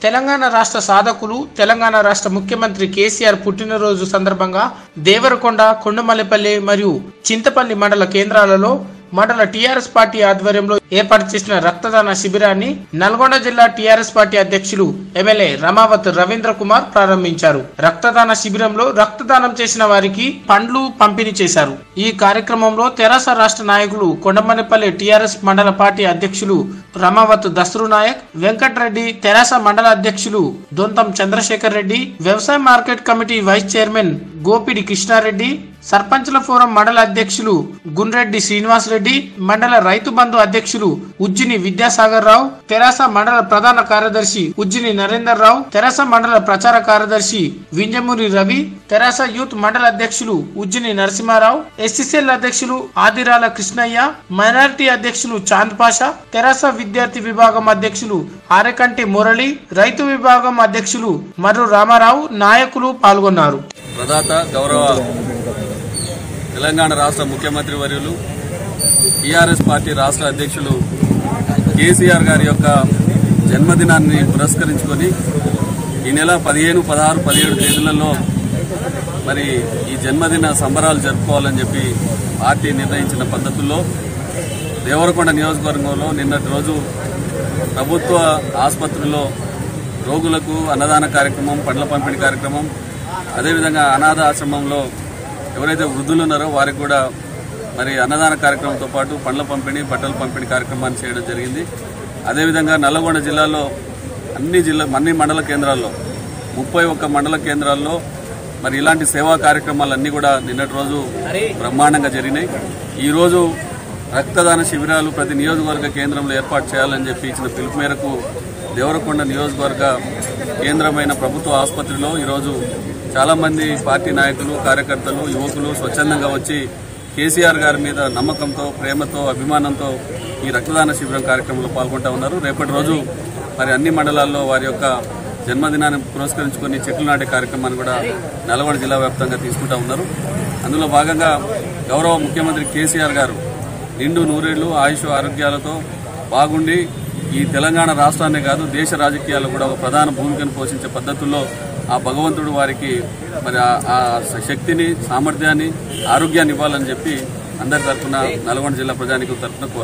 తెలంగాణ రాష్ట్ర సాధకులు తెలంగాణ రాష్ట్ర ముఖ్యమంత్రి కేసీఆర్ పుట్టినరోజు సందర్భంగా దేవరకొండ, కొండమల్లిపల్లి మరియు చింతపల్లి మండల కేంద్రాలలో మండల టీఆర్ఎస్ పార్టీ ఆధ్వర్యంలో ఏర్పాటు చేసిన రక్తదాన శిబిరాన్ని నల్గొండ జిల్లా టీఆర్ఎస్ పార్టీ అధ్యక్షులు ఎమ్మెల్యే రమావత్ రవీంద్ర కుమార్ ప్రారంభించారు. రక్తదాన శిబిరంలో రక్తదానం చేసిన వారికి పండ్లు పంపిణీ చేశారు. ఈ కార్యక్రమంలో తెరాస రాష్ట్ర నాయకులు కొండమల్లిపల్లి టీఆర్ఎస్ మండల పార్టీ అధ్యక్షులు రమావత్ దస్రు నాయక్, వెంకటరెడ్డి, తెరాస మండల అధ్యక్షులు దొంతం చంద్రశేఖర్ రెడ్డి, వ్యవసాయ market committee vice chairman Gopidi Krishnareddy, సర్పంచ్ల ఫోరం మండల అధ్యక్షులు గున్రెడ్డి శ్రీనివాస్ రెడ్డి, మండల రైతు బంధు అధ్యక్షులు ఉజ్జిని విద్యాసాగర్ రావు, తెరాస మండల ప్రధాన కార్యదర్శి ఉజ్జిని నరేందర్ రావు, తెరాస మండల ప్రచార కార్యదర్శి వింజమూరి రవి, తెరాస యూత్ మండల అధ్యక్షులు ఉజ్జిని నరసింహారావు, ఎస్సీసీఎల్ అధ్యక్షులు ఆదిరాల కృష్ణయ్య, మైనారిటీ అధ్యక్షులు చాంద్ పాషా, తెరాస విద్యార్థి విభాగం అధ్యక్షులు ఆరెకంటి మురళి, రైతు విభాగం అధ్యక్షులు మర్రు రామారావు నాయకులు పాల్గొన్నారు. ప్రదాత గౌరవ తెలంగాణ రాష్ట్ర ముఖ్యమంత్రి వర్యులు టీఆర్ఎస్ పార్టీ రాష్ట్ర అధ్యక్షులు కేసీఆర్ గారి యొక్క జన్మదినాన్ని పురస్కరించుకొని ఈ నెల 15, 16, 17 తేదీలలో మరి ఈ జన్మదిన సంబరాలు జరుపుకోవాలని చెప్పి పార్టీ నిర్ణయించిన పద్ధతుల్లో దేవరకొండ నియోజకవర్గంలో నిన్నటి రోజు ప్రభుత్వ ఆసుపత్రుల్లో రోగులకు అన్నదాన కార్యక్రమం, పండ్ల పంపిణీ కార్యక్రమం, అదేవిధంగా అనాథ ఆశ్రమంలో ఎవరైతే వృద్ధులు ఉన్నారో వారికి కూడా మరి అన్నదాన కార్యక్రమంతో పాటు పండ్ల పంపిణీ, బట్టల పంపిణీ కార్యక్రమాన్ని చేయడం జరిగింది. అదేవిధంగా నల్లగొండ జిల్లాలో అన్ని మండల కేంద్రాల్లో 31 మండల కేంద్రాల్లో మరి ఇలాంటి సేవా కార్యక్రమాలన్నీ కూడా నిన్నటి రోజు బ్రహ్మాండంగా జరిగినాయి. ఈరోజు రక్తదాన శిబిరాలు ప్రతి నియోజకవర్గ కేంద్రంలో ఏర్పాటు చేయాలని చెప్పి ఇచ్చిన పిలుపు మేరకు దేవరకొండ నియోజకవర్గ కేంద్రమైన ప్రభుత్వ ఆసుపత్రిలో ఈరోజు చాలా మంది పార్టీ నాయకులు, కార్యకర్తలు, యువకులు స్వచ్ఛందంగా వచ్చి కేసీఆర్ గారి మీద నమ్మకంతో, ప్రేమతో, అభిమానంతో ఈ రక్తదాన శిబిరం కార్యక్రమంలో పాల్గొంటూ ఉన్నారు. రేపటి రోజు మరి అన్ని మండలాల్లో వారి యొక్క జన్మదినాన్ని పురస్కరించుకొని చెట్లు నాటే కార్యక్రమాన్ని కూడా నల్గొండ జిల్లా వ్యాప్తంగా తీసుకుంటూ ఉన్నారు. అందులో భాగంగా గౌరవ ముఖ్యమంత్రి కేసీఆర్ గారు నిండు నూరేళ్లు ఆయుష్ ఆరోగ్యాలతో బాగుండి ఈ తెలంగాణ రాష్ట్రాన్నే కాదు దేశ రాజకీయాల్లో కూడా ఒక ప్రధాన భూమికను పోషించే పద్ధతుల్లో ఆ భగవంతుడు వారికి మరి ఆ శక్తిని, సామర్థ్యాన్ని, ఆరోగ్యాన్ని ఇవ్వాలని చెప్పి అందరి తరఫున నల్గొండ జిల్లా ప్రజానీకం తరఫున